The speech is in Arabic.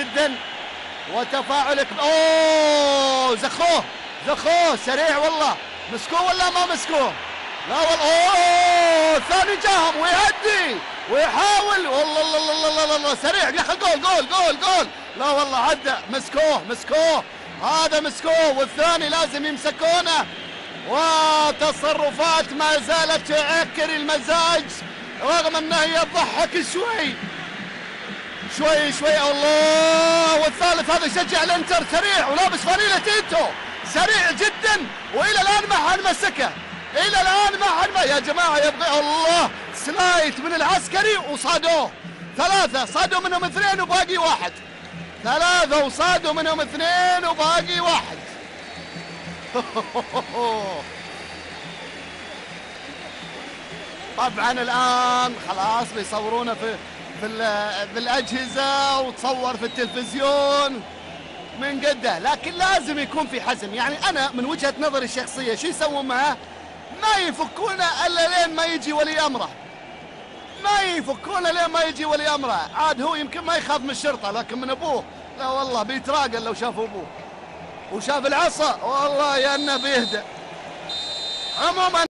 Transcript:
جدا وتفاعل اوه زخوه سريع والله. مسكوه ولا ما مسكوه؟ لا والله. اوه الثاني جاهم ويهدي ويحاول والله. الله الله الله الله سريع يا اخي. جول. لا والله عدى. مسكوه هذا مسكوه والثاني لازم يمسكونه. وتصرفات ما زالت تعكر المزاج رغم انها تضحك شوي. الله والثالث هذا يشجع الانتر سريع ولابس فانيلة انتو سريع جدا والى الان ما حد مسكه. يا جماعه يبغى الله سلايت من العسكري وصادوه. ثلاثة صادوا منهم اثنين وباقي واحد. طبعا الان خلاص بيصورونه في الاجهزه وتصور في التلفزيون من قده، لكن لازم يكون في حزم. يعني انا من وجهه نظري الشخصيه شو يسوون معه؟ ما يفكونه الا لين ما يجي ولي امره. عاد هو يمكن ما يخاف من الشرطه لكن من ابوه لا والله بيتراقل لو شاف ابوه وشاف العصا والله يا انه بيهدى. عموما